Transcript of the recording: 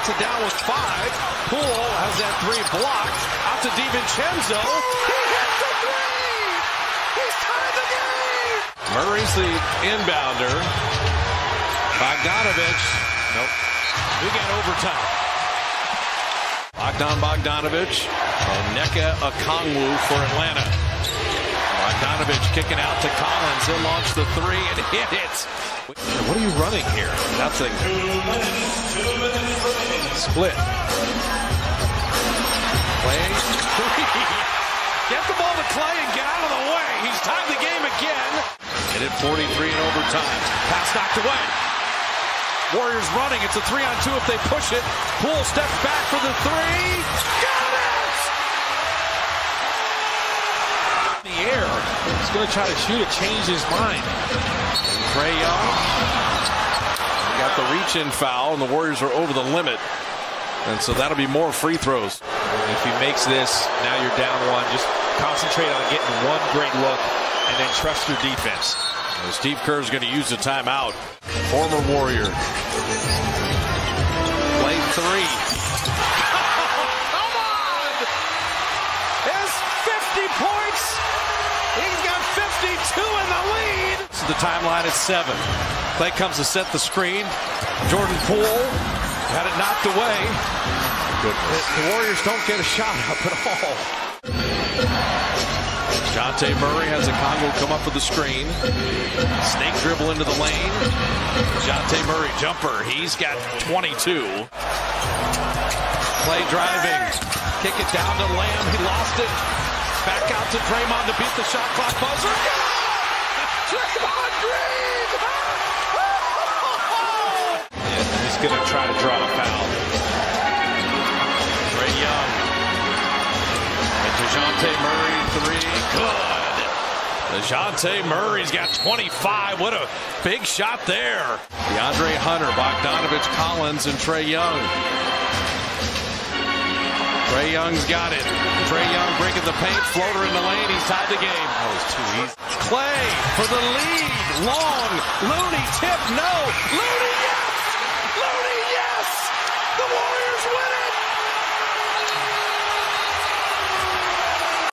knocks it down with 5. Poole has that 3 blocked. Out to DiVincenzo. He hits the 3! He's tied the game! Murray's the inbounder. Bogdanovich. Nope. We got overtime. Bogdanovich and Nneka Okongwu for Atlanta. Bogdanovich kicking out to Collins. He'll launch the 3 and hit it. What are you running here? Nothing. Split. Clay. 3. Get the ball to Clay and get out of the way. He's tied the game again. Hit it 43 in overtime. Pass knocked away. Warriors running. It's a 3-on-2 if they push it. Poole steps back for the 3. Got it! In the air. He's going to try to shoot it, change his mind. Trae Young. Got the reach-in foul, and the Warriors are over the limit. And so that'll be more free throws. If he makes this, now you're down 1. Just concentrate on getting one great look and then trust your defense. Steve Kerr's going to use the timeout. Former Warrior. Play 3. Come on! His 50 points. He's got 52 in the lead. So the timeline is 7. Clay comes to set the screen. Jordan Poole had it knocked away. Goodness. The Warriors don't get a shot up at all. Dejounte Murray has Okongwu come up for the screen. Snake dribble into the lane. Dejounte Murray jumper. He's got 22. Clay driving. Kick it down to Lamb. He lost it. Back out to Draymond to beat the shot clock buzzer. Draymond Green! He's going to try to draw a foul. Trae Young. And Dejounte Murray 3. Good. Dejounte Murray's got 25. What a big shot there. DeAndre Hunter, Bogdanovich, Collins, and Trae Young. Trae Young's got it. Trae Young breaking the paint. Floater in the lane. He's tied the game. That was too easy. Clay for the lead. Long. Looney tip. No.